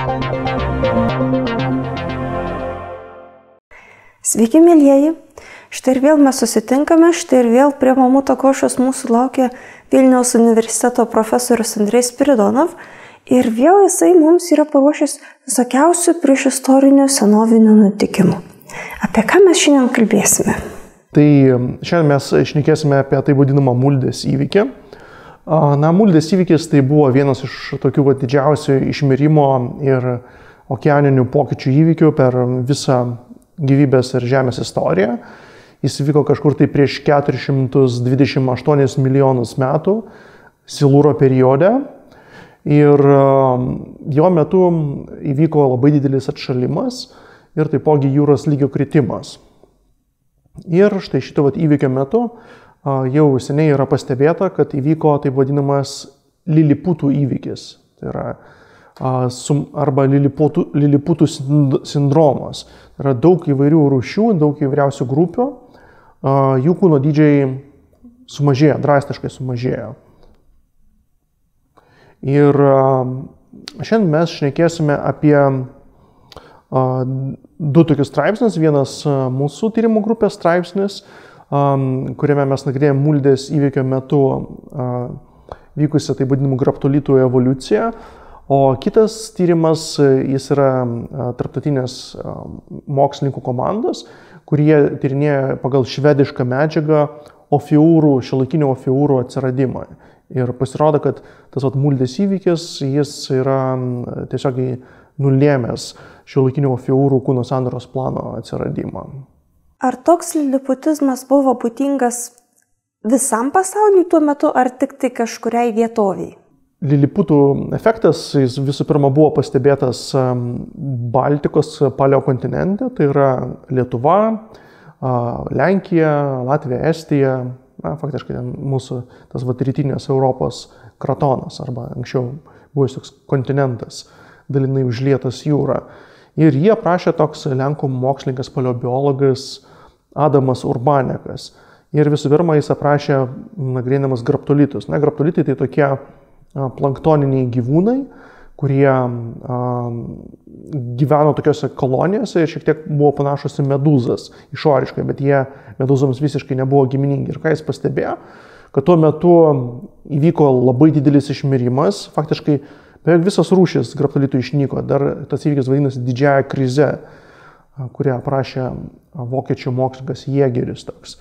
Sveiki, mėlyjeji. Štai ir vėl mes susitinkame, štai ir vėl prie Mamuto košės mūsų laukia Vilniaus universiteto profesorius Andrej Spiridonov. Ir vėl jisai mums yra paruošęs visokiausių priešistorinių senovinių nutikimų. Apie ką mes šiandien kalbėsime? Tai šiandien mes šnekėsime apie tai vadinamą Muldės įvykį. Muldės įvykis tai buvo vienas iš tokių didžiausių išmirimo ir okeaninių pokyčių įvykių per visą gyvybės ir žemės istoriją. Jis vyko kažkur tai prieš 428 milijonus metų Silūro periode ir jo metu įvyko labai didelis atšalimas ir taipogi jūros lygio kritimas. Ir štai šito įvykio metu jau seniai yra pastebėta, kad įvyko taip vadinamas liliputų įvykis. Tai yra arba liliputų sindromas. Yra daug įvairių rūšių, daug įvairiausių grupių. Jų kūno dydžiai sumažėjo, drastiškai sumažėjo. Ir šiandien mes šnekėsime apie du tokius straipsnius. Vienas mūsų tyrimų grupės straipsnis, kuriame mes nagrinėjame Muldės įvykio metu vykusią taip vadinamų graptolitų evoliuciją. O kitas tyrimas, jis yra tarptautinės mokslininkų komandos, kurie tyrinėja pagal švedišką medžiagą šiuolaikinių ofiūrų atsiradimą. Ir pasirodo, kad tas Muldės įvykis, jis yra tiesiog nulėmęs šiuolaikinių ofiūrų kūno sandaros plano atsiradimą. Ar toks liliputizmas buvo būdingas visam pasauliui tuo metu, ar tik tai kažkuriai vietoviai? Liliputų efektas jis visų pirma buvo pastebėtas Baltikos paleokontinente, tai yra Lietuva, Lenkija, Latvija, Estija, faktiškai mūsų tas rytinės Europos kratonas, arba anksčiau buvęs toks kontinentas, dalinai užlietas jūra. Ir jie aprašė toks lenkų mokslininkas paleobiologas Adamas Urbanekas. Ir visų pirma jis aprašė nagrinėdamas graptolitus. Graptolitai tai tokie planktoniniai gyvūnai, kurie gyveno tokiose kolonijose ir šiek tiek buvo panašus į medūzas išoriškai, bet jie medūzoms visiškai nebuvo giminingi. Ir ką jis pastebėjo, kad tuo metu įvyko labai didelis išmirimas, faktiškai beveik visas rūšis graptolitų išnyko. Dar tas įvykis vadinasi didžiąja krize, kurią aprašė vokiečių mokslininkas Jėgeris toks.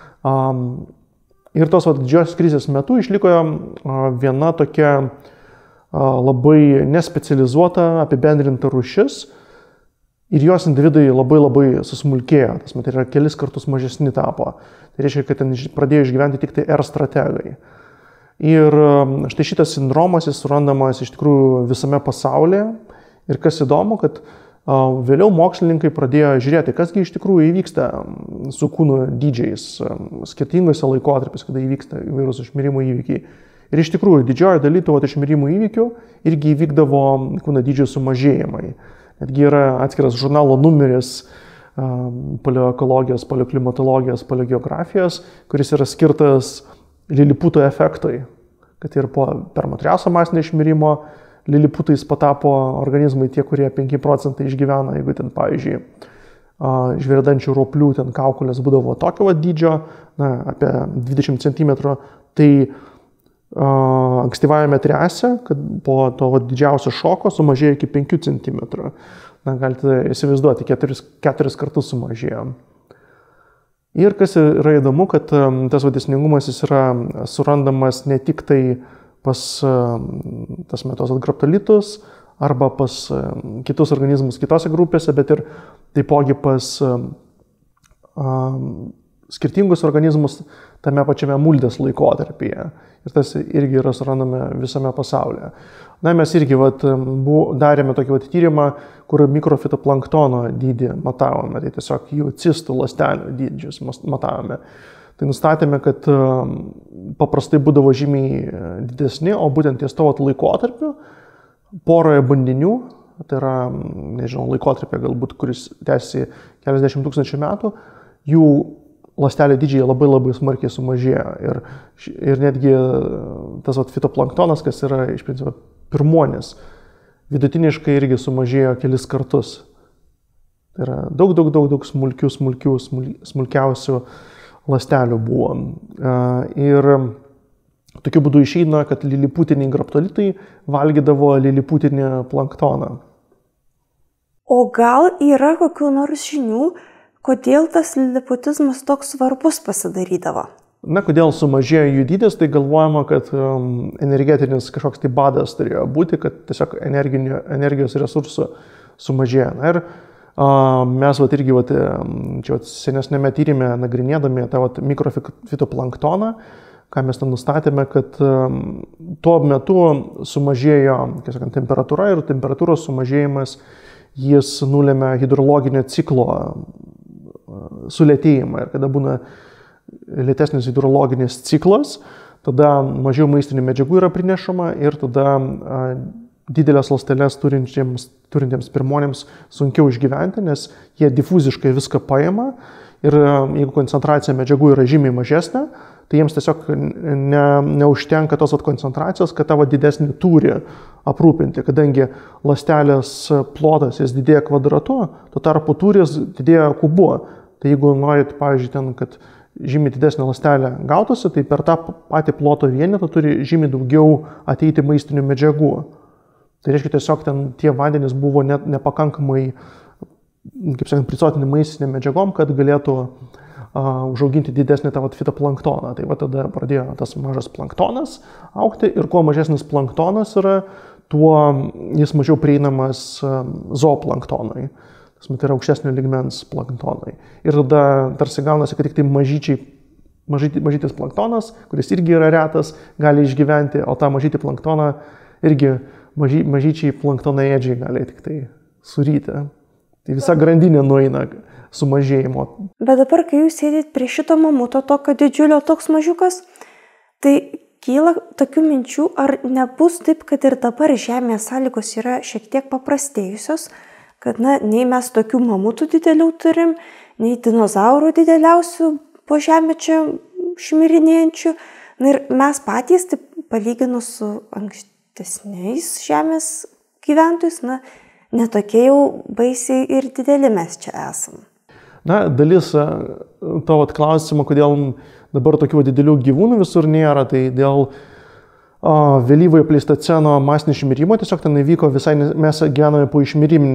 Ir tos didžiosios krizės metu išliko viena tokia labai nespecializuota, apibendrinta rūšis ir jos individai labai susmulkėjo, tai yra kelis kartus mažesni tapo. Tai reiškia, kad ten pradėjo išgyventi tik tai R strategai. Ir štai šitas sindromas jis surandamas iš tikrųjų visame pasaulyje. Ir kas įdomu, kad vėliau mokslininkai pradėjo žiūrėti, kasgi iš tikrųjų įvyksta su kūno dydžiais skirtingose laikotarpiais, kada įvyksta įvairūs išmirimo įvykiai. Ir iš tikrųjų didžioji dalis tų išmirimo įvykių irgi įvykdavo kūno dydžio sumažėjimai. Netgi yra atskiras žurnalo numeris paleoekologijos, paleoklimatologijos, paleogeografijos, kuris yra skirtas liliputų efektui, kad ir po Permo-Triaso masinio išmirimo liliputais patapo organizmai tie, kurie 5 procentai išgyvena, jeigu ten, pavyzdžiui, žvėrdančių roplių ten kaukolės būdavo tokio dydžio, apie 20 cm, tai ankstyvajame Triase, kad po to didžiausio šoko sumažėjo iki 5 cm. Galite įsivaizduoti, 4 kartus sumažėjo. Ir kas yra įdomu, kad tas dėsningumas jis yra surandamas ne tik tai pas tas metos graptolitus arba pas kitus organizmus kitose grupėse, bet ir taipogi pas skirtingus organizmus tame pačiame Muldės laikotarpyje. Ir tas irgi yra surandame visame pasaulyje. Mes irgi darėme tokį tyrimą, kur mikrofitoplanktono dydį matavome, tai tiesiog jų cistų ląstelių dydžius matavome. Tai nustatėme, kad paprastai būdavo žymiai didesni, o būtent ties to laikotarpiu poroje bandinių, tai yra, laikotarpė galbūt, kuris tęsiasi keliasdešimt tūkstančių metų, jų ląstelė dydžiai labai smarkiai sumažėjo. Ir netgi tas fitoplanktonas, kas yra iš principo pirmuonis vidutiniškai irgi sumažėjo kelis kartus. Tai yra daug smulkiausių ląstelių buvo. Ir tokiu būdu išeina, kad liliputiniai graptolitai valgydavo liliputinį planktoną. O gal yra kokių nors žinių, kodėl tas liliputizmas toks svarbus pasidarydavo? Na, kodėl sumažėjo jų dydis, tai galvojama, kad energetinis kažkoks tai badas turėjo būti, kad tiesiog energijos resursų sumažėjo. Na, ir mes irgi čia senesnėme tyrime nagrinėdami tą mikrofitoplanktoną, ką mes ten nustatėme, kad tuo metu sumažėjo temperatūra ir temperatūros sumažėjimas jis nulėmė hidrologinio ciklo sulėtėjimą. Ir kada būna lėtesnis hidrologinis ciklas, tada mažiau maistinių medžiagų yra prinešama ir tada didelės ląsteles turintiems pirmonėms sunkiau išgyventi, nes jie difuziškai viską paima ir jeigu koncentracija medžiagų yra žymiai mažesnė, tai jiems tiesiog neužtenka tos koncentracijos, kad tą didesnį tūrį aprūpinti, kadangi ląstelės plotas jis didėja kvadratu, tuo tarpu tūris didėja kubu. Tai jeigu norit, pavyzdžiui, ten, kad žymiai didesnė ląstelė gautųsi, tai per tą patį ploto vienetą turi žymiai daugiau ateiti maistinių medžiagų. Tai reiškia, tiesiog ten tie vandenys buvo nepakankamai, kaip sakant, prisotinti maistinėm medžiagom, kad galėtų užauginti didesnį tą fitoplanktoną. Tai tada pradėjo tas mažas planktonas augti ir kuo mažesnis planktonas yra, tuo jis mažiau prieinamas zooplanktonui. Tai yra aukštesnio lygmens planktonai. Ir tada tarsi gaunasi, kad tik tai mažytis planktonas, kuris irgi yra retas, gali išgyventi, o tą mažytį planktoną irgi mažyčiai planktonaėdžiai gali tik tai suryti. Tai visa grandinė nueina sumažėjimo. Bet dabar, kai jūs sėdit prie šito mamuto, tokio didžiulio, toks mažiukas, tai kyla tokių minčių, ar nebus taip, kad ir dabar Žemės sąlygos yra šiek tiek paprastėjusios, kad nei mes tokių mamutų didelių turim, nei dinozaurų dideliausių po žemę čia šmirinėjančių. Ir mes patys, taip palyginus su ankstesniais Žemės gyventojais, netokie jau baisiai ir dideli mes čia esam. Na, dalis to klausimo, kodėl dabar tokių didelių gyvūnų visur nėra, tai dėl vėlyvojo pleistoceno masinio išmirimo, tiesiog ten įvyko visai, mes gyvename po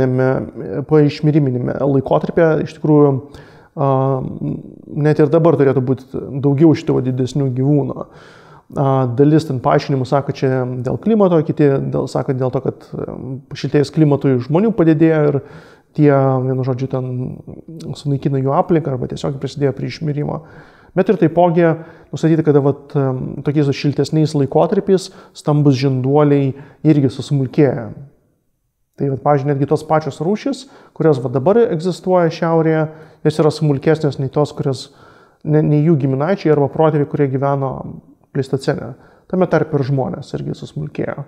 išmiriminėme laikotarpyje, iš tikrųjų net ir dabar turėtų būti daugiau šitų didesnių gyvūnų. Dalis ten paaiškinimų sako, čia dėl klimato, kiti sako dėl to, kad šiltėjus klimatui žmonių padidėjo ir tie, vienu žodžiu, ten sunaikina jų aplinką arba tiesiog prisidėjo prie išmirimo. Bet ir taipogi nustatyti, kad tokiais šiltesniais laikotarpiais stambus žinduoliai irgi susmulkėja. Tai, pavyzdžiui, netgi tos pačios rūšys, kurios dabar egzistuoja šiaurėje, jos yra smulkesnės nei tos, kurios, nei jų giminaičiai arba protėviai, kurie gyveno pleistocene. Tame tarp ir žmonės irgi susmulkėjo.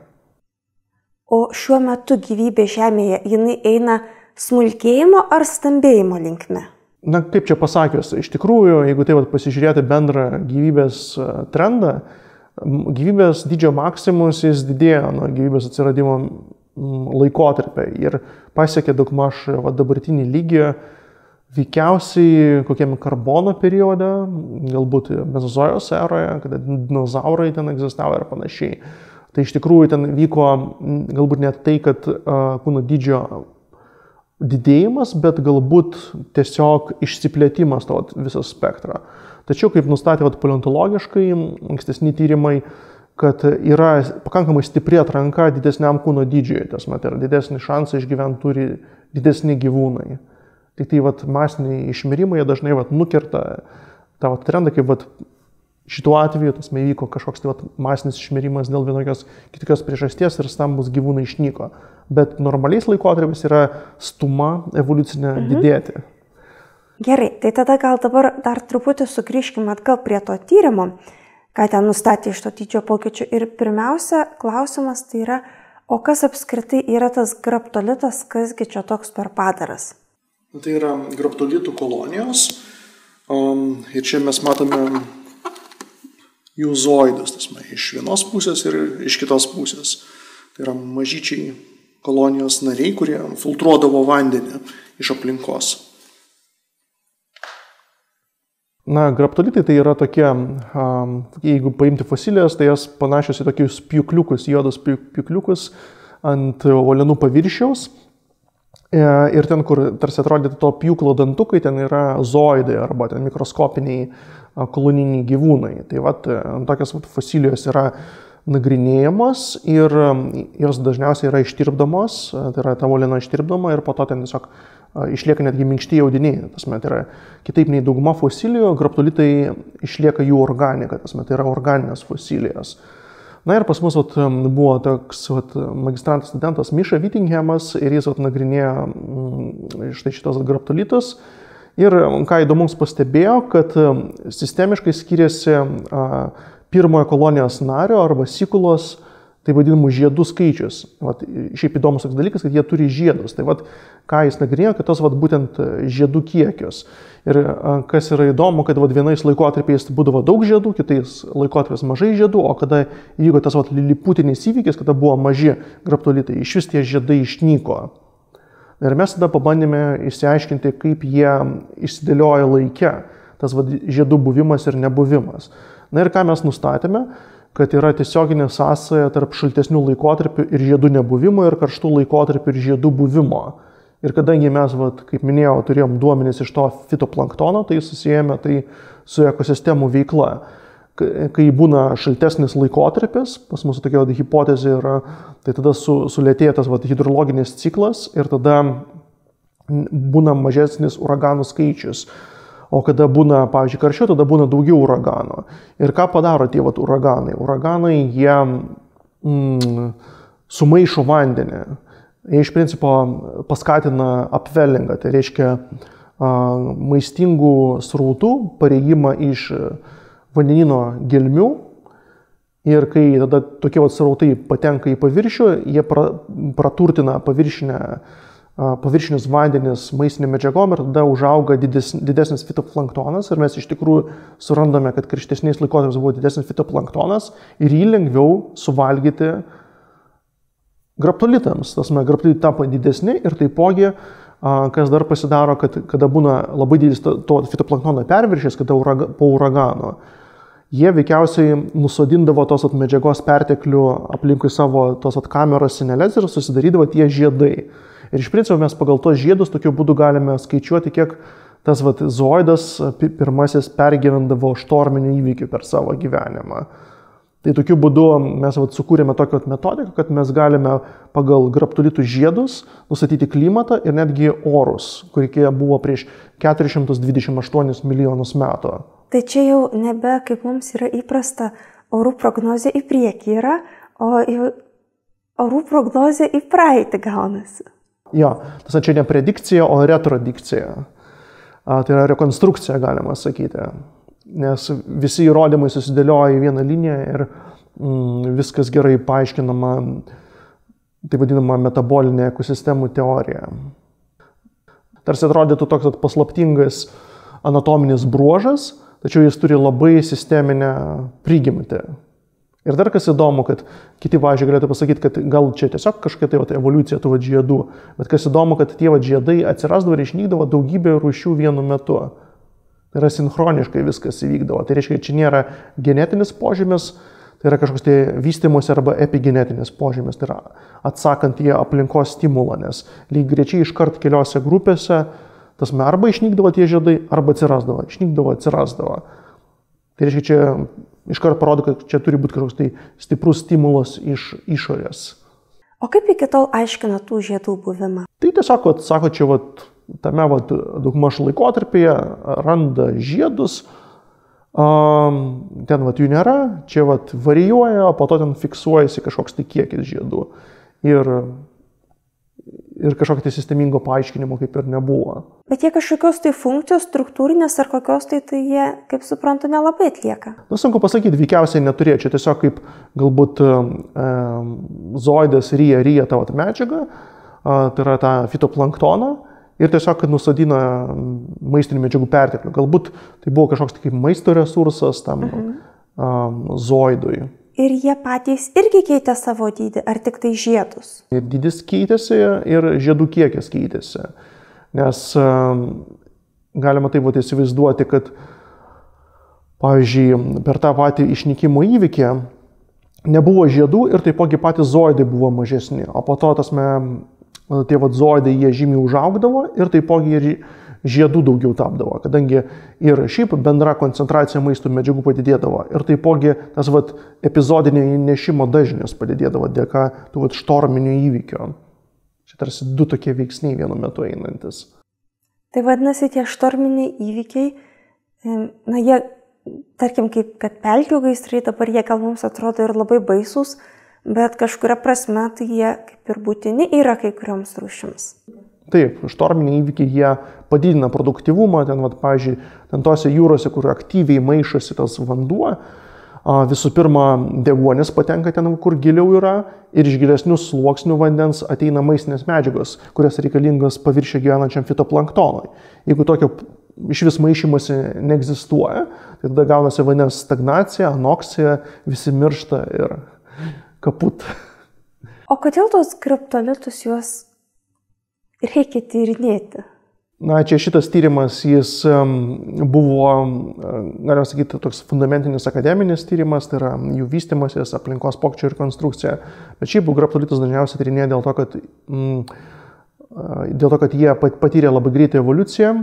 O šiuo metu gyvybė Žemėje, jinai eina smulkėjimo ar stambėjimo linkme? Na, kaip čia pasakius, iš tikrųjų, jeigu tai pasižiūrėti bendrą gyvybės trendą, gyvybės dydžio maksimus jis didėjo nuo gyvybės atsiradimo laikotarpio ir pasiekė daugmaž dabartinį lygį veikiausiai kokiam karbono periode, galbūt mezozojos eroje, kada dinozaurai ten egzistavo ir panašiai. Tai iš tikrųjų ten vyko galbūt net tai, kad kūno dydžio didėjimas, bet galbūt tiesiog išsiplėtimas to viso spektro. Tačiau, kaip nustatė paleontologiškai ankstesni tyrimai, kad yra pakankamai stipri atranka didesniam kūno dydžiui, tai yra didesnį šansą išgyventi turi didesni gyvūnai. Tik tai masiniai išmirimai dažnai nukerta tą trendą, kaip šituo atveju įvyko kažkoks masinis išmirimas dėl vienokios kitokios priežasties ir stambus gyvūnai išnyko. Bet normaliais laikotarpiais yra stuma evoliucinė didėti. Gerai, tai tada gal dabar dar truputį sugrįžkime atgal prie to tyrimo, ką ten nustatė iš to dydžio pokyčių. Ir pirmiausia klausimas tai yra, o kas apskritai yra tas graptolitas, kasgi čia toks per padaras? Tai yra graptolitų kolonijos ir čia mes matome jų zoidus, iš vienos pusės ir iš kitos pusės. Tai yra mažyčiai kolonijos nariai, kurie filtruodavo vandenį iš aplinkos. Na, graptolitai tai yra tokie, jeigu paimti fosilijas, tai jas panašios į tokius pjūkliukus, juodus pjūkliukus ant uolienų paviršiaus. Ir ten, kur tarsi atrodytų to pjūklo dantukai, ten yra zooidai arba ten mikroskopiniai koloniniai gyvūnai. Tai vat, tokios fosilijos yra nagrinėjamos ir jos dažniausiai yra ištirpdamos, tai yra ta uoliena ištirpdoma ir po to ten tiesiog išlieka netgi minkšti audiniai. Tai yra kitaip nei dauguma fosilijų, graptolitai išlieka jų organika, tai yra organinės fosilijos. Na ir pas mus buvo toks magistrantas studentas Miša Vittinghamas ir jis nagrinėjo štai šitos graptolitus. Ir ką įdomus pastebėjo, kad sistemiškai skiriasi pirmojo kolonijos nario arba sikulos, tai vadinamų žiedų skaičius. Šiaip įdomus toks dalykas, kad jie turi žiedus. Tai ką jis nagrinėjo, kad tos būtent žiedų kiekius. Ir kas yra įdomu, kad vienais laikotarpiais būdavo daug žiedų, kitais laikotarpiais mažai žiedų, o kada įvyko tas liliputinis įvykis, kada buvo maži graptolitai, iš vis tie žiedai išnyko. Ir mes tada pabandėme išsiaiškinti, kaip jie išsidėlioja laike, tas žiedų buvimas ir nebuvimas. Na ir ką mes nustatėme, kad yra tiesioginė sąsaja tarp šaltesnių laikotarpių ir žiedų nebuvimo ir karštų laikotarpių ir žiedų buvimo. Ir kadangi mes, kaip minėjau, turėjom duomenis iš to fitoplanktono, tai susijęme tai su ekosistemų veikla. Kai būna šaltesnis laikotarpis, pas mūsų tokia hipotezė yra, tai tada sulėtėja tas hidrologinis ciklas ir tada būna mažesnis uraganų skaičius. O kada būna, pavyzdžiui, karščiau, tada būna daugiau uraganų. Ir ką padaro tie uraganai? Uraganai, jie sumaišo vandenį. Jie iš principo paskatina upwellingą, tai reiškia maistingų srautų pareigimą iš vandenino gelmių. Ir kai tada tokie srautai patenka į paviršių, jie praturtina paviršinius vandenis maistinėm medžiagom ir tada užauga didesnis fitoplanktonas. Ir mes iš tikrųjų surandame, kad karštesniais laikotarpiais buvo didesnis fitoplanktonas ir jį lengviau suvalgyti graptolitams. Graptolitai tampa didesni ir taipogi, kas dar pasidaro, kad kada būna labai didelis to fitoplanktono perviršis, kada po uragano, jie veikiausiai nusodindavo tos medžiagos perteklių aplinkui savo tos kameros sineles ir susidarydavo tie žiedai. Ir iš principo mes pagal tos žiedus tokiu būdu galime skaičiuoti, kiek tas zooidas pirmasis pergyvendavo štorminių įvykių per savo gyvenimą. Tai tokiu būdu mes sukūrėme tokią metodiką, kad mes galime pagal graptolitų žiedus nustatyti klimatą ir netgi orus, kurie buvo prieš 428 milijonus metų. Tai čia jau nebe, kaip mums yra įprasta, orų prognozė į priekį yra, o orų prognozė į praeitį gaunasi. Jo, tas čia ne predikcija, o retrodikcija. Tai yra rekonstrukcija, galima sakyti. Nes visi įrodymai susidėlioja į vieną liniją ir viskas gerai paaiškinama, tai vadinama metabolinė ekosistemų teorija. Tarsi atrodytų toks paslaptingas anatominis bruožas, tačiau jis turi labai sisteminę prigimtį. Ir dar kas įdomu, kad kiti galėtų pasakyti, kad gal čia tiesiog kažkokia tai evoliucija tų žiedų, bet kas įdomu, kad tie žiedai atsirasdavo ir išnykdavo daugybė rūšių vienu metu. Tai yra sinchroniškai viskas įvykdavo. Tai reiškia, kad čia nėra genetinis požymis, tai yra kažkoks tai vystymosi arba epigenetinis požymis, tai yra atsakant į aplinkos stimulą, nes lygiai grečiai iškart keliose grupėse arba išnykdavo tie žiedai, arba atsirasdavo, išnykdavo, atsirasdavo. Tai reiškia, čia iškart parodo, kad čia turi būti kažkoks tai stiprus stimulas iš išorės. O kaip iki tol aiškina tų žiedų buvimą? Tai tiesiog, sako, čia tame daugmaž laikotarpyje randa žiedus, ten jų nėra, čia varijuoja, o po to ten fiksuojasi kažkoks tai kiekis žiedų. Ir kažkokio tai sistemingo paaiškinimo kaip ir nebuvo. Bet jie kažkokios tai funkcijos struktūrinės ar kokios tai jie, kaip suprantu, nelabai atlieka? Sunku pasakyti, veikiausiai neturėjo. Čia tiesiog kaip galbūt zooidas ryja tą medžiagą, tai yra tą fitoplanktoną, ir tiesiog, kad nusadina maistinių medžiagų perteklių. Galbūt tai buvo kažkoks kaip maisto resursas tam zooidui. Ir jie patys irgi keitė savo dydį, ar tik tai žiedus? Ir dydis keitėsi, ir žiedų kiekis keitėsi. Nes galima taip įsivaizduoti, kad, pavyzdžiui, per tą patį išnykimo įvykį nebuvo žiedų ir taipogi patys zoidai buvo mažesni. O po to tie zoidai jie žymiai užaugdavo ir taipogi ir žiedų daugiau tapdavo, kadangi ir šiaip bendra koncentracija maisto medžiagų padidėdavo ir taipogi tas epizodinio nešimo dažnis padidėdavo dėka tų štorminių įvykių. Čia tarsi du tokie veiksniai vienu metu einantis. Tai vadinasi, tie štorminiai įvykiai, jie, tarkim, kaip kad pelkių gaisrai, dabar jie gal mums atrodo ir labai baisus, bet kažkuria prasme tai jie kaip ir būtini yra kai kurioms rūšims. Taip, štorminiai įvykiai jie padidina produktyvumą, pavyzdžiui, tose jūrose, kur aktyviai maišosi tas vanduo, visų pirma, deguonis patenka ten, kur giliau yra, ir iš gilesnių sluoksnių vandens ateina maistinės medžiagos, kurios reikalingos paviršiuje gyvenančiam fitoplanktonui. Jeigu tokio iš vis maišymosi neegzistuoja, tai tada gaunasi vandens stagnacija, anoksija, visi miršta ir kaput. O kodėl tos kriptolitus juos reikia tyrinėti? Čia šitas tyrimas, jis buvo, galima sakyti, toks fundamentinis akademinis tyrimas, tai yra jų vystymasis, aplinkos pokyčių ir konstrukcija. Bet šiaip graptolitus dažniausiai tyrinėja dėl to, kad jie patyrė labai greitą evoliuciją,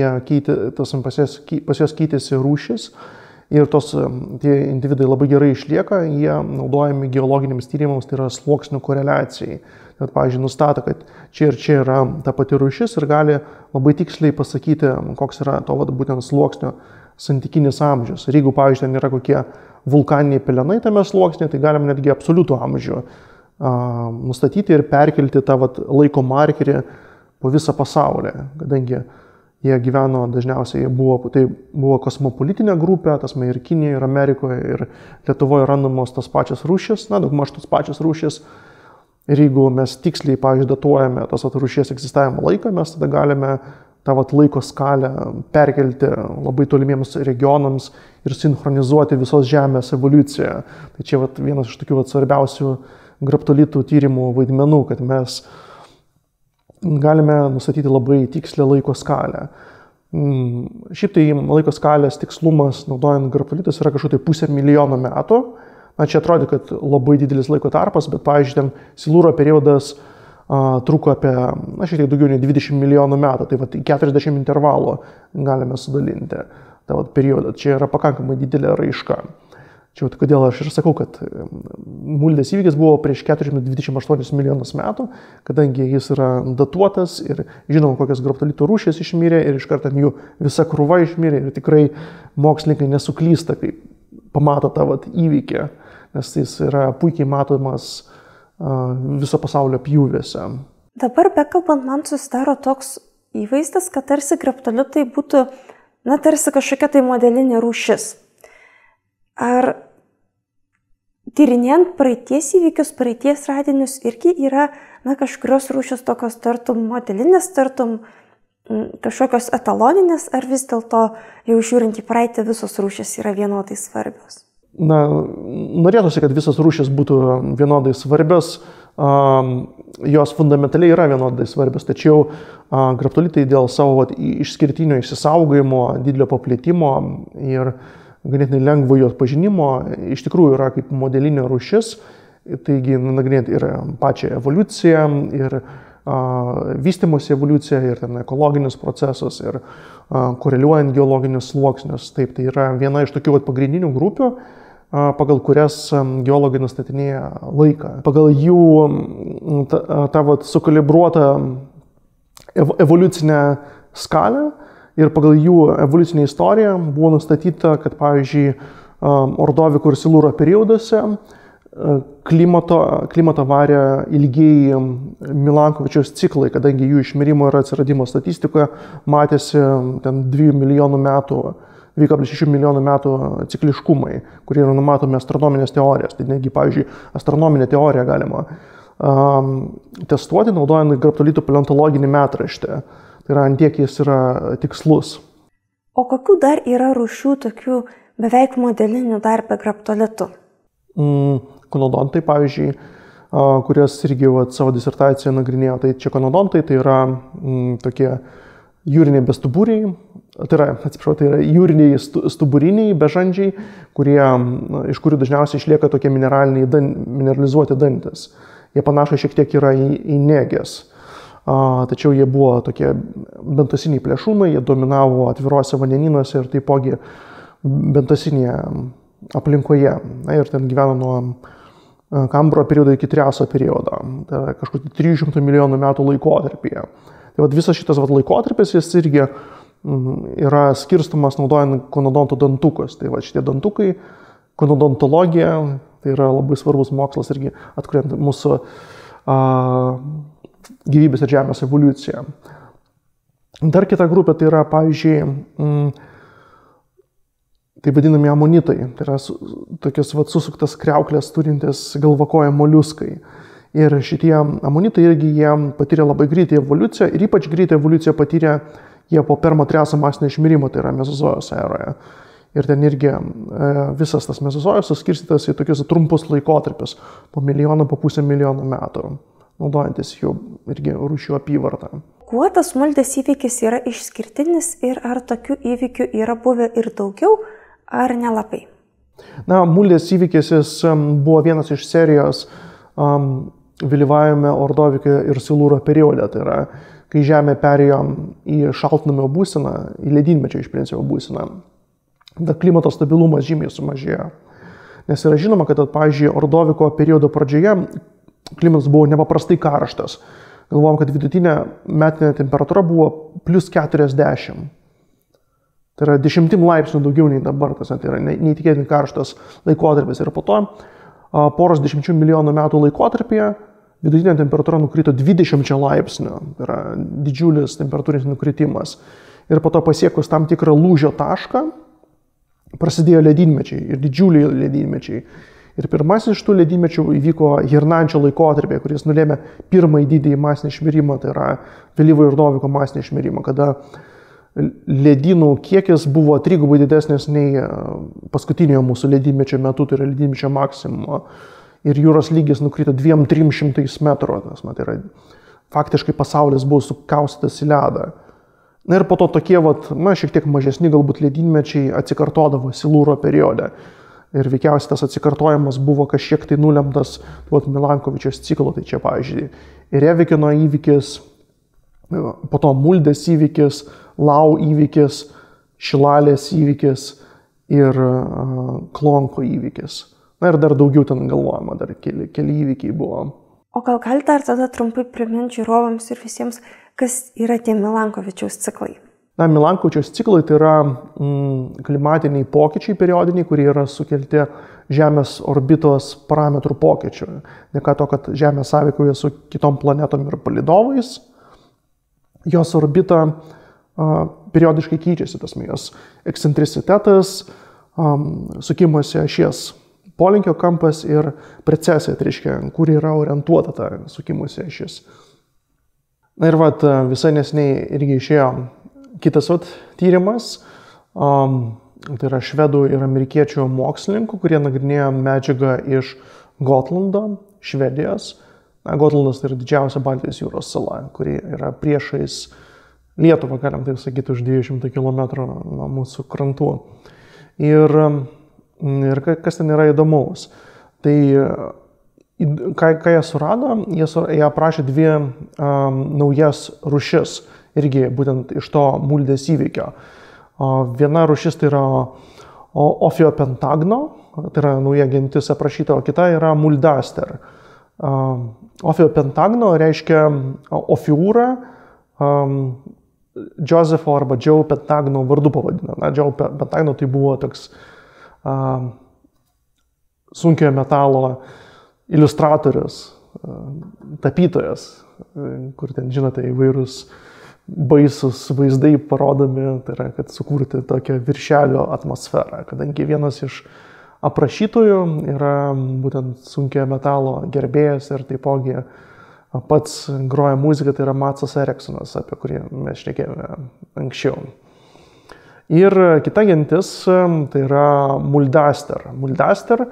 pas juos keitėsi rūšis ir tie individai labai gerai išlieka, jie naudojami geologiniams tyrimams, tai yra sluoksnių koreliacijai. Bet, pavyzdžiui, nustato, kad čia ir čia yra ta pati rūšis ir gali labai tiksliai pasakyti, koks yra to būtent sluoksnio santykinis amžius. Ir jeigu, pavyzdžiui, ten yra kokie vulkaniniai pelenai tame sluoksnėje, tai galim netgi absoliutų amžių nustatyti ir perkelti tą laiko markerį po visą pasaulį, kadangi jie gyveno dažniausiai, tai buvo kosmopolitinė grupė, ir Kinijoje, ir Amerikoje, ir Lietuvoje randamos tas pačias rūšis, daugmaž tas pačias rūšis. Ir jeigu mes tiksliai, pavyzdžiui, datuojame tos rūšies egzistavimo laiką, mes tada galime tą laiko skalę perkelti labai tolimiems regionams ir sinchronizuoti visos Žemės evoliuciją. Tai čia vienas iš tokių svarbiausių graptolitų tyrimų vaidmenų, kad mes galime nustatyti labai tikslę laiko skalę. Šiaip tai laiko skalės tikslumas, naudojant graptolitus, yra kažkur 500 milijonų metų. Čia atrodo, kad labai didelis laiko tarpas, bet, pavyzdžiui, ten Silūro periodas truko apie, šiek tiek daugiau nei 20 milijonų metų, tai 40 intervalų galime sudalinti tą periodą. Čia yra pakankamai didelė raiška. Čia kodėl aš ir sakau, kad Muldės įvykis buvo prieš 428 milijonus metų, kadangi jis yra datuotas ir žinom, kokias graptolitų rūšės išmirė ir iš karto jų visa krūva išmirė ir tikrai mokslininkai nesuklysta, kai pamato tą įvykį, nes jis yra puikiai matomas viso pasaulio pjūvėse. Dabar bekalbant, man susidaro toks įvaizdis, kad tarsi graptolitai būtų, tarsi kažkokia tai modelinė rūšis. Ar tyrinėjant praeities įvykius, praeities radinius irgi yra kažkurios rūšis tokios tartum modelinės, tartum kažkokios etaloninės, ar vis dėlto jau žiūrint į praeitį visos rūšis yra vienodai svarbios? Norėtųsi, kad visos rūšis būtų vienodai svarbios, jos fundamentaliai yra vienodai svarbios, tačiau graptolitai dėl savo išskirtinio išsisaugojimo, didelio paplitimo ir ganėtinai lengvo jos pažinimo iš tikrųjų yra kaip modelinė rūšis, taigi nagrinėti ir pačią evoliuciją, ir vystymosi evoliuciją, ir ten ekologinius procesus, ir koreliuojant geologinius sluoksnius. Taip, tai yra viena iš tokių pagrindinių grupių, pagal kurias geologai nustatinėja laiką. Pagal jų tą sukalibruotą evoliucinę skalę ir pagal jų evoliucinę istoriją buvo nustatyta, kad, pavyzdžiui, Ordovikų ir Silūro perioduose klimatą varė ilgieji Milankovičiaus ciklai, kadangi jų išmirimo ir atsiradimo statistikoje matėsi ten 2,6 milijonų metų cikliškumai, kurie yra numatomi astronominės teorijos. Tai netgi, pavyzdžiui, astronominę teoriją galima testuoti, naudojant graptolitų paleontologinį metraštį. Tai yra, ant tiek jis yra tikslus. O kokių dar yra rūšių tokių beveik modelinių dar be graptolitų? konodontai, pavyzdžiui, kurias irgi savo disertaciją nagrinėjo. Tai čia konodontai tai yra tokie jūriniai bestuburiai, tai yra jūriniai stuburiniai bežandžiai, iš kurių dažniausiai išlieka tokie mineralizuoti dantis. Jie panašus šiek tiek yra į nėgės. Tačiau jie buvo tokie bentasiniai plėšrūnai, jie dominavo atviruose vandenynuose ir taipogi bentasinėje aplinkoje. Ir ten gyveno nuo Kambro periodo iki Triaso periodo, tai yra kažkur 300 milijonų metų laikotarpyje. Tai visas šitas laikotarpis jis irgi yra skirstumas naudojant konodontų dantukus. Tai šitie dantukai, konodontologija, tai yra labai svarbus mokslas irgi atkuriant mūsų gyvybės ir žemės evoliuciją. Dar kita grupė tai yra, pavyzdžiui, tai vadinami amonitai, tai yra tokias susuktas kriauklės turintis galvakojo moliuskai. Ir šitie amonitai irgi jie patyrė labai greitą evoliuciją ir ypač greitą evoliuciją patyrė jie po Permo-Triaso masinio išmirimo, tai yra Mezozojos eroje. Ir ten irgi visas tas Mezozojus suskirstytas į tokius trumpus laikotarpius, po milijoną, po pusę milijono metų, naudojantis jų irgi rūšių apyvartą. Kuo tas Muldės įvykis yra išskirtinis ir ar tokių įvykių yra buvę ir daugiau, ar nelabai? Muldės įvykis buvo vienas iš serijos vėlyvajame Ordovike ir Silūro periode. Tai yra, kai Žemė perėjo į šaltnamio būseną, į ledynmečio iš principo būseną. Klimato stabilumas žymiai sumažėjo. Nes yra žinoma, kad, pavyzdžiui, Ordoviko periodo pradžioje klimatas buvo nepaprastai karštas. Galvojom, kad vidutinė metinė temperatūra buvo plus 40. Tai yra 10 laipsnių daugiau nei dabar, tai yra neįtikėtinai karštas laikotarpis. Ir po to poros 10 milijonų metų laikotarpyje vidutinė temperatūra nukrito 20 laipsnių. Tai yra didžiulis temperatūrinis nukritimas. Ir po to pasiekus tam tikrą lūžio tašką prasidėjo ledynmečiai ir didžiuliai ledynmečiai. Ir pirmasis iš tų ledynmečių įvyko Hirnančio laikotarpyje, kuris nulėmė pirmąjį didįjį masinį išmirimą, tai yra vėlyvojo Ordoviko masinį išmirimą, kada ledynų kiekis buvo 3 didesnis nei paskutinio mūsų ledynmečio metu, tai yra ledynmečio maksimumo. Ir jūros lygis nukrito 200-300 metrų. Tai yra, faktiškai pasaulis buvo sukaustytas į ledą. Na ir po to tokie, šiek tiek mažesni galbūt ledynmečiai atsikartodavo Silūro periode. Ir veikiausiai tas atsikartojimas buvo kažkiek tai nulemtas Milankovičiaus ciklo. Tai čia, pavyzdžiui, Revikino įvykis, po to Muldės įvykis, Lau įvykis, Šilalės įvykis ir Klonko įvykis. Na ir dar daugiau ten galvojama, dar keli įvykiai buvo. O gal galite dar tada trumpai priminti žiūrovams ir visiems, kas yra tie Milankovičiaus ciklai? Milankovičiaus ciklai tai yra klimatiniai pokyčiai periodiniai, kurie yra sukelti Žemės orbitos parametrų pokyčių. Dėka to, kad Žemė sąveikauja su kitom planetom ir palydovais, jos orbita periodiškai keičiasi, tas jos ekscentricitetas, sukimosi ašies polinkio kampas ir precesija, tai reiškia, kur yra orientuota ta sukimosi ašis. Na ir visai nesiniai irgi išėjo kitas tyrimas, tai yra švedų ir amerikiečių mokslininkų, kurie nagrinėjo medžiagą iš Gotlando, Švedijos. Gotlandas tai yra didžiausia Baltijos jūros sala, kuri yra priešais Lietuvą, galim taip sakyti, už 200 km nuo mūsų krantų. Ir kas ten yra įdomaus? Tai ką jie surado? Jie aprašė 2 naujas rūšis, irgi būtent iš to Muldės įvykio. Viena rūšis tai yra Ophiopentagno, tai yra nauja gentis aprašyta, o kita yra Muldaster. Ophiopentagno reiškia Ophiūrą, Josepho arba Joe Pentagno vardu pavadino. Joe Pentagno tai buvo toks sunkiojo metalo iliustratorius, tapytojas, kur ten, žinote, įvairūs baisus vaizdai parodomi, tai yra, kad sukurti tokią viršelio atmosferą, kadangi vienas iš aprašytojų yra būtent sunkiojo metalo gerbėjas ir taipogi pats groja muziką, tai yra Matsas Eriksonas, apie kurį mes šnekėjome anksčiau. Ir kita gentis tai yra Muldaster. Muldaster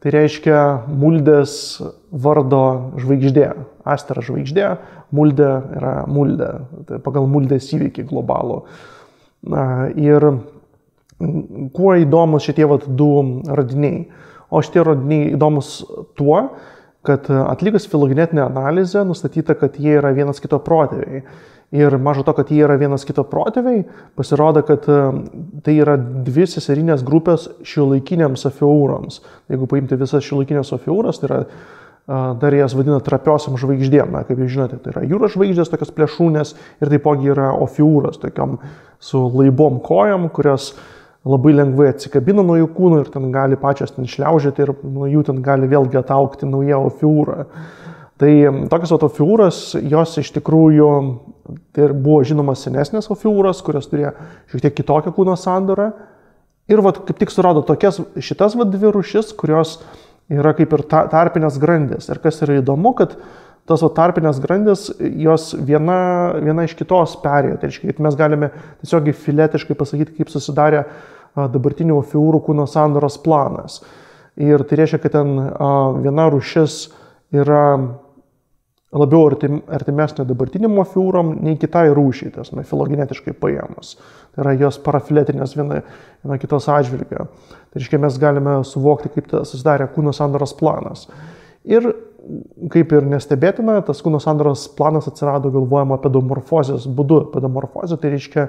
Tai reiškia muldės vardo žvaigždė. Astera žvaigždė, muldė yra muldė. Tai pagal muldės įvykį globalų. Ir kuo įdomus šitie du radiniai? O šitie radiniai įdomus tuo, kad atlikus filogenetinę analizę nustatyta, kad jie yra vienas kito protėviai. Ir mažo to, kad jie yra vienas kito protėviai, pasirodo, kad tai yra dvi seserinės grupės šiuolaikiniams ofiurams. Jeigu paimti visas šiuolaikinės ofiuras, tai yra dar jas vadina trapiosiam žvaigždėm. Na, kaip jūs žinote, tai yra jūros žvaigždės, tokios plėšūnės ir taipogi yra ofiuras, tokiam su laibom kojom, kurios labai lengvai atsikabina nuo jų kūnų ir ten gali pačios ten šliaužėti ir nuo jų ten gali vėlgi ataukti nauja ofiūra. Tai tokios ofiūras, jos iš tikrųjų tai buvo žinomas senesnės ofiūras, kurios turėjo šiek tiek kitokią kūno sandarą. Ir kaip tik surado šitas dvi rūšis, kurios yra kaip ir tarpinės grandys. Ir kas yra įdomu, kad tos tarpinės grandys, jos viena iš kitos perėjo. Tai reiškia, kad mes galime tiesiog filetiškai pasakyti, kaip susidarė dabartinių ofiūrų kūno sandaros planas. Ir tai reiškia, kad ten viena rūšis yra labiau artimesnė dabartiniam ofiūram nei kitai rūšiai, tas filogenetiškai paėmus. Tai yra jos parafiletinės viena kitos atžvilgio. Tai reiškia, mes galime suvokti, kaip susidarė kūno sandaros planas. Ir kaip ir nestebėtina, tas kūno sandaros planas atsirado galvojama pedomorfozės būdu. Pedomorfozė tai reiškia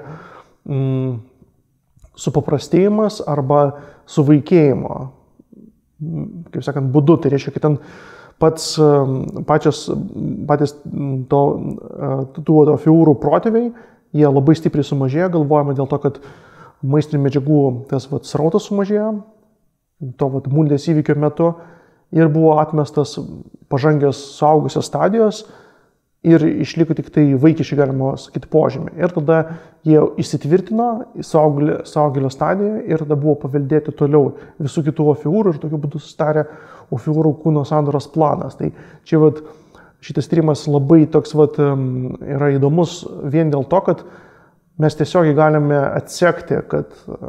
supaprastėjimas arba suvaikėjimo, kaip sakant, būdu. Tai reiškia, kad ten patys tų ofiurų protėviai, jie labai stipriai sumažėjo, galvojama dėl to, kad maistinių medžiagų tas srautas sumažėjo, to muldės įvykio metu, ir buvo atmestas pažangios suaugusios stadijos ir išliko tik tai vaikiškai, galima sakyti, požymį. Ir tada jie įsitvirtino į suaugėlio stadiją ir tada buvo paveldėti toliau visų kitų ofiurų ir tokiu būdu susidarė ofiurų kūno sandaros planas. Tai čia šitas tyrimas labai toks yra įdomus vien dėl to, kad mes tiesiogiai galime atsekti, kad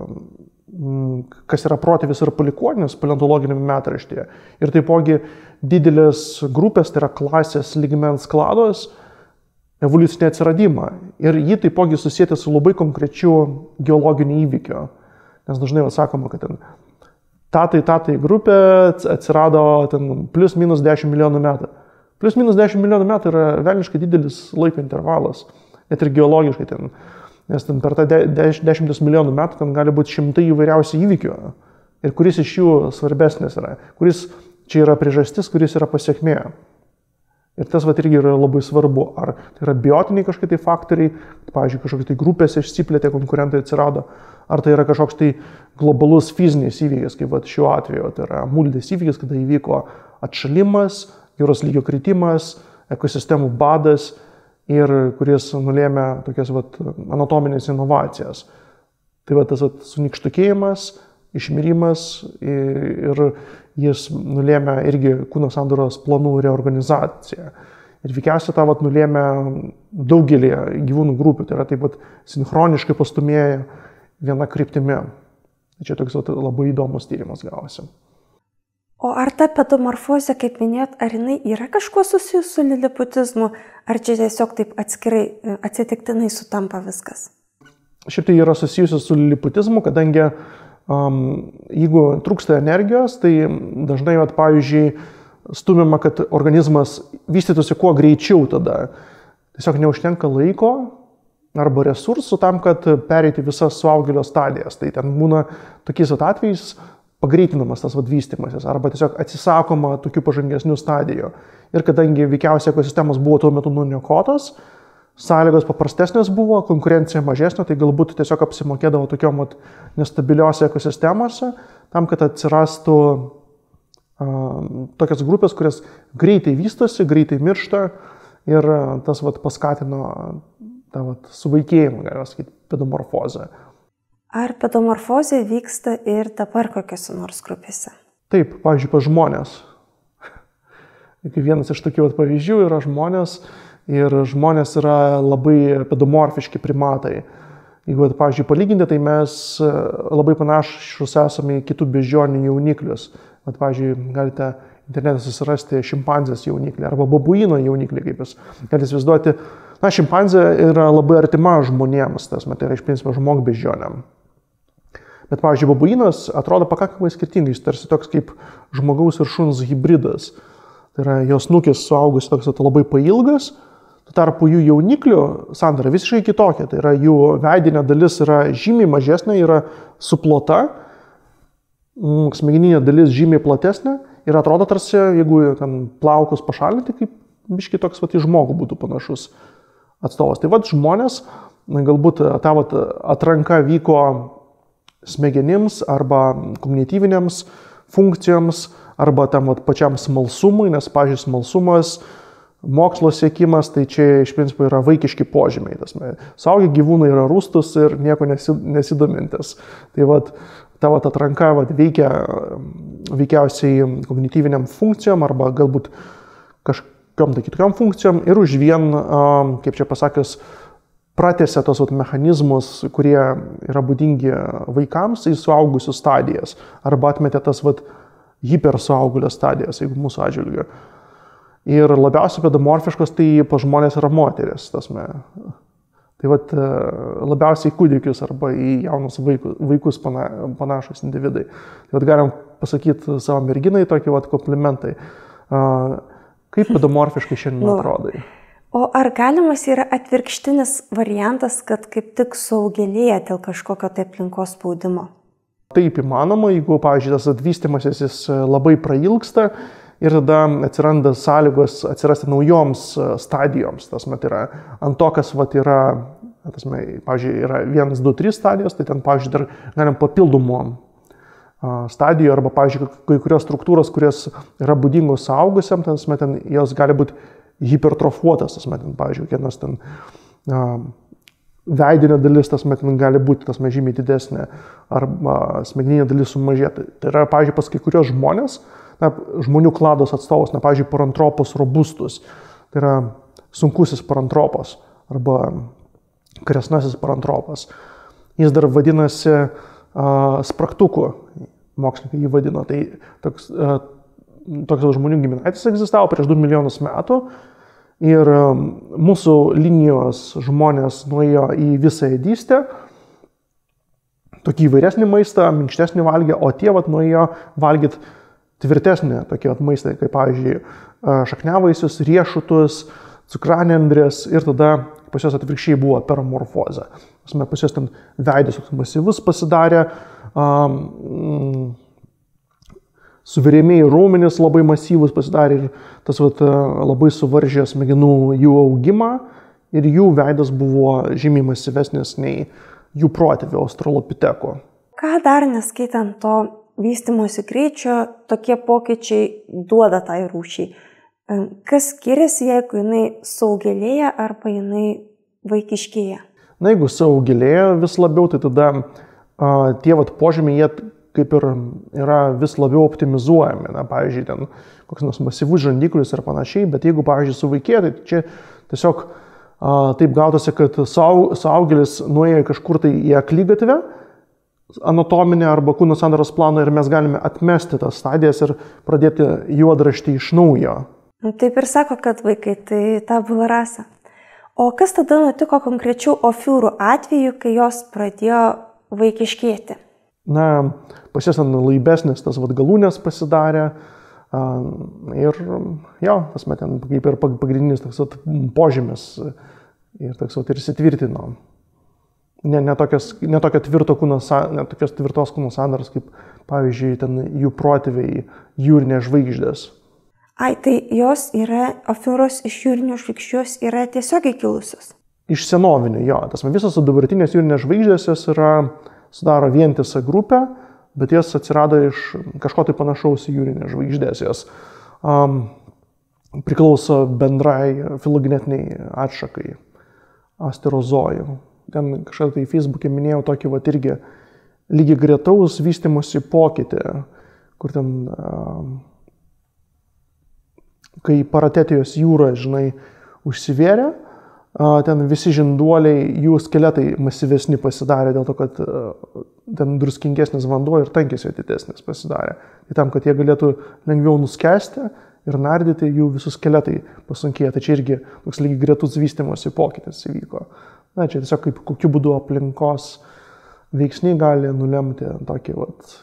kas yra protėvis ir palikuonis paleontologinėme metraštyje. Ir taipogi didelės grupės, tai yra klasės lygmens klados, evoliucinį atsiradimą. Ir jį taipogi susijęti su labai konkrečiu geologiniu įvykiu. Nes dažnai sakoma, kad ten tatai grupė atsirado ten plus minus 10 milijonų metų. Plus minus 10 milijonų metų yra velniškai didelis laiko intervalas, net ir geologiškai ten. Nes ten per tą 10 milijonų metų ten gali būti šimtai įvairiausių įvykių. Ir kuris iš jų svarbesnis yra, kuris čia yra priežastis, kuris yra pasiekmė. Ir tas irgi yra labai svarbu. Ar tai yra biotiniai kažkokie faktoriai, pavyzdžiui, kažkokie tai grupėse išsiplėtė, konkurentai atsirado, ar tai yra kažkoks tai globalus fizinis įvykis, kaip šiuo atveju. Tai yra muldės įvykis, kada įvyko atšalimas, jūros lygio kritimas, ekosistemų badas, ir kuris nulėmė tokias anatominės inovacijas. Tai tas sunikštukėjimas, išmirimas ir jis nulėmė irgi kūno sandaros planų reorganizaciją. Ir veikiausiai tą nulėmė daugelį gyvūnų grupių, tai yra taip sinchroniškai pastumėję viena kryptimi. Tai čia toks labai įdomus tyrimas gavosi. O ar ta pedomorfozė, kaip minėjot, ar jinai yra kažkuo susijusi su liliputizmu, ar čia tiesiog taip atskirai, atsitiktinai sutampa viskas? Šiaip tai yra susijusi su liliputizmu, kadangi jeigu trūksta energijos, tai dažnai, pavyzdžiui, stumima, kad organizmas vystytųsi kuo greičiau tada. Tiesiog neužtenka laiko arba resursų tam, kad pereiti visas suaugėlio stadijas. Tai ten būna tokiais atvejais pagreitinamas tas vystymasis arba tiesiog atsisakoma tokių pažangesnių stadijų. Ir kadangi veikiausiai ekosistemos buvo tuo metu nuniokotos, sąlygos paprastesnės buvo, konkurencija mažesnė, tai galbūt tiesiog apsimokėdavo tokiom nestabiliuose ekosistemose, tam, kad atsirastų tokias grupės, kurias greitai vystosi, greitai miršta ir tas paskatino tą suvaikėjimą, galima sakyti, pedomorfozę. Ar pedomorfozė vyksta ir dabar kokiose nors grupėse? Taip, pavyzdžiui, pas žmonės. Vienas iš tokių pavyzdžių yra žmonės ir žmonės yra labai pedomorfiški primatai. Jeigu, pavyzdžiui, palyginti, tai mes labai panašus esame į kitų beždžionių jauniklius. Bet, pavyzdžiui, galite internete susirasti šimpanzės jauniklį arba babuino jauniklį, kaip jūs galite įsivaizduoti. Na, šimpanzė yra labai artima žmonėms, tai yra iš principo žmogbeždžionėm. Bet, pavyzdžiui, babuinas atrodo pakankamai skirtingai, jis tarsi toks kaip žmogaus ir šuns hybridas. Tai yra jos snukis suaugus toks labai pailgas, tuo tarpu jų jauniklių sandara visiškai kitokia. Tai yra jų veidinė dalis yra žymiai mažesnė, yra suplota, smegeninė dalis žymiai platesnė ir atrodo tarsi, jeigu ten plaukus pašalinti, kaip biškai toks į žmogų būtų panašus atstovas. Tai žmonės, galbūt ta atranka vyko smegenims arba kognityvinėms funkcijoms arba tam pačiam smalsumui, nes, pavyzdžiui, smalsumas, mokslo siekimas, tai čia iš principo yra vaikiški požymiai. Suaugę gyvūnai yra rūstus ir nieko nesidomintis. Tai ta atranka veikia veikiausiai kognityviniam funkcijom arba galbūt kažkokiam kitokiam funkcijom ir už vien, kaip čia pasakius, pratęsia tos mechanizmus, kurie yra būdingi vaikams į suaugusių stadijas arba atmetė tas hipersuaugulio stadijas, jeigu mūsų atžvilgiu. Ir labiausiai pedomorfiškos tai pas žmonės yra moteris. Tai labiausiai kūdikius arba į jaunus vaikus panašus individai. Tai galim pasakyti savo merginai tokį komplimentai. Kaip pedomorfiškai šiandien atrodai? O ar galimas yra atvirkštinis variantas, kad kaip tik suaugėlėja dėl kažkokio tai aplinkos spaudimo? Taip įmanoma, jeigu, pavyzdžiui, tas atvystymasis jis labai prailgsta ir tada atsiranda sąlygos atsirasti naujoms stadijoms. Yra ant to, kas yra, pavyzdžiui, yra 1, 2, 3 stadijos, tai ten, pavyzdžiui, dar galim papildomų stadijų arba, pavyzdžiui, kai kurios struktūros, kurios yra būdingos suaugusiam, ten jos gali būti hipertrofuotas, pavyzdžiui, kienas ten veidinė dalis, gali būti žymiai didesnė, arba smegeninė dalis sumažėta. Tai yra, pavyzdžiui, pas kai kurios žmonės, žmonių klados atstovus, pavyzdžiui, parantropos robustus, tai yra sunkusis parantropas, arba kresnasis parantropas. Jis dar vadinasi spragtuku, mokslininkai jį vadino. Tai toks žmonių giminaitis egzistavo prieš 2 milijonus metų ir mūsų linijos žmonės nuėjo į visą ėdystę, tokį įvairesnį maistą, minkštesnį valgė, o tie nuėjo valgyti tvirtesnį tokį maistą, kaip, pavyzdžiui, šakniavaisius, riešutus, cukranendrės ir tada pas juos atvirkščiai buvo peramorfozė. Pas juos ten veidas masyvus pasidarė, suvirėmėjai raumenys labai masyvus pasidarė ir tas labai suvaržė smegenų jų augimą ir jų veidas buvo žymiai masyvesnis nei jų protėvių australopiteko. Ką dar neskaitant to vystymosi greičio, tokie pokyčiai duoda tai rūšiai? Kas skiriasi, jeigu jinai suaugėlėja arba jinai vaikiškėja? Na, jeigu suaugėlėja vis labiau, tai tada tie požymiai jie kaip ir yra vis labiau optimizuojami. Na, pavyzdžiui, ten koks nors masyvus žandiklis ir panašiai, bet jeigu, pavyzdžiui, suvaikėja, tai čia tiesiog taip gautasi, kad suaugėlis nuėjo kažkur tai į akligatvę, anatominę arba kūno sandaros plano ir mes galime atmesti tas stadijas ir pradėti juodraštį iš naujo. Taip ir sako, kad vaikai tai tabula rasa. O kas tada nutiko konkrečių ofiūrų atveju, kai jos pradėjo vaikiškėti? Na, pas jas laibesnis tas galūnės pasidarė ir jo, ten kaip ir pagrindinis toks požymis ir toks ir įsitvirtino. Ne tokios tvirtos kūno sandaros, kaip, pavyzdžiui, ten jų protėviai jūrinės žvaigždės. Tai jos yra, ofiūros iš jūrinių žvaigždžių yra tiesiogiai kilusios? Iš senovinių, jo. Visos dabartinės jūrinės žvaigždės jos sudaro vientisą grupę, bet jos atsirado iš kažko tai panašaus į jūrinės žvaigždės. Jos priklauso bendrai filogenetiniai atšakai, asterozojų. Ten kažką tai Facebook'e minėjau tokį irgi lygiai gretaus vystymosi pokytį, kur ten, kai Paratetijos jūra, užsivėrė, ten visi žinduoliai, jų skeletai masyvesni pasidarė dėl to, kad ten druskingesnis vanduo ir tankis jo didesnis pasidarė. Tai tam, kad jie galėtų lengviau nuskesti ir nardyti, jų visus skeletai pasunkėja. Tai čia irgi toks lygiai gretus vystymosi pokytis įvyko. Na, čia tiesiog kaip kokiu būdu aplinkos veiksniai gali nulemti tokį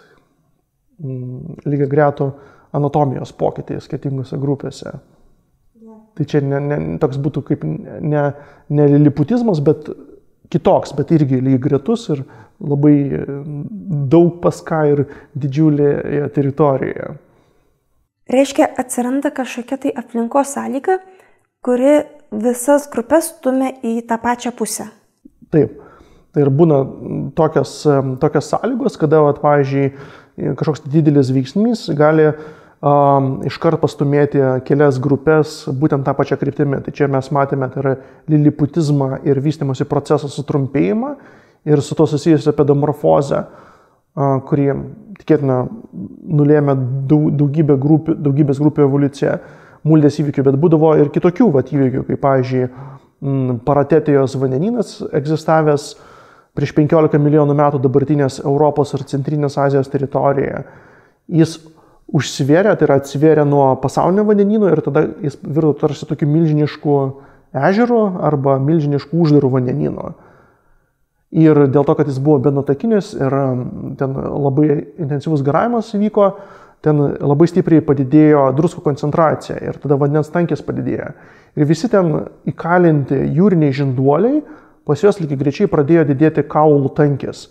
lygiai gretų anatomijos pokytį skirtingose grupėse. Tai čia toks būtų kaip ne liliputizmas, bet kitoks, bet irgi lygiai gretus ir labai daug pas ką ir didžiulėje teritorijoje. Reiškia, atsiranda kažkokia tai aplinkos sąlyga, kuri visas grupės stumia į tą pačią pusę. Taip. Tai ir būna tokios sąlygos, kada, pavyzdžiui, kažkoks didelis veiksnys gali iškart pastumėti kelias grupės būtent tą pačią kryptimį. Tai čia mes matėme, tai yra liliputizmą ir vystymosi proceso sutrumpėjimą ir su to susijusią pedomorfozę, kuri tikėtina nulėmė daugybės grupių evoliuciją muldės įvykių, bet būdavo ir kitokių įvykių, kaip pavyzdžiui Paratetijos vandenynas egzistavęs prieš 15 milijonų metų dabartinės Europos ir Centrinės Azijos teritorijoje. Jis užsivėrė, tai yra atsivėrė nuo pasaulinio vandenyno ir tada jis virto tarsi tokiu milžinišku ežeru arba milžinišku uždaru vandenynu. Ir dėl to, kad jis buvo benutakinis ir ten labai intensyvus garavimas vyko, ten labai stipriai padidėjo druskų koncentracija ir tada vandens tankis padidėjo. Ir visi ten įkalinti jūriniai žinduoliai, pas juos lygiai greičiai pradėjo didėti kaulų tankis.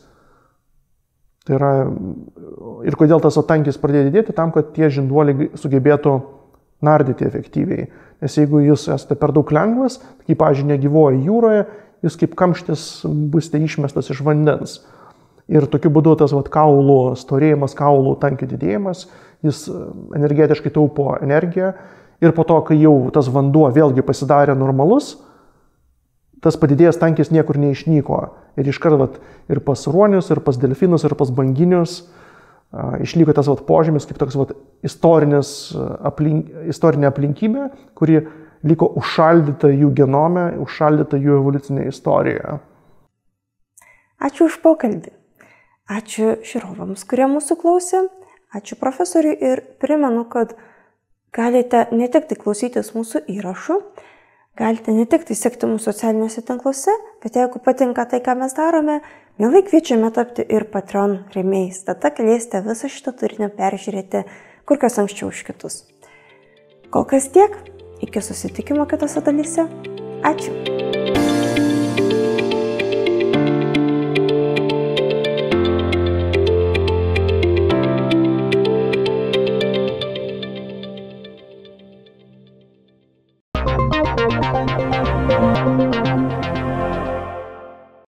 Tai yra, ir kodėl tas tankis pradėjo didėti, tam, kad tie žinduoliai sugebėtų nardyti efektyviai. Nes jeigu jūs esate per daug lengvas, kaip, pavyzdžiui, negyvoja jūroje, jūs kaip kamštis busite išmestas iš vandens. Ir tokiu būdu tas kaulų storėjimas, kaulų tankio didėjimas, jis energetiškai taupo energiją. Ir po to, kai jau tas vanduo vėlgi pasidarė normalus, tas padidėjęs tankis niekur neišnyko. Ir iškart ir pas ruonius, ir pas delfinus, ir pas banginius išliko tas požymis kaip toks istorinė aplinkybė, kuri liko užšaldyta jų genome, užšaldyta jų evoliucinėje istorijoje. Ačiū už pokalbį. Ačiū žiūrovams, kurie mūsų klausė. Ačiū profesoriui ir primenu, kad galite ne tik tai klausytis mūsų įrašų, galite ne tik tai sekti mūsų socialiniuose tinkluose, bet jeigu patinka tai, ką mes darome, mielai kviečiame tapti ir Patreon rėmėjais. Tada galėsite visą šitą turinį peržiūrėti kur kas anksčiau už kitus. Kol kas tiek, iki susitikimo kitose dalyse. Ačiū.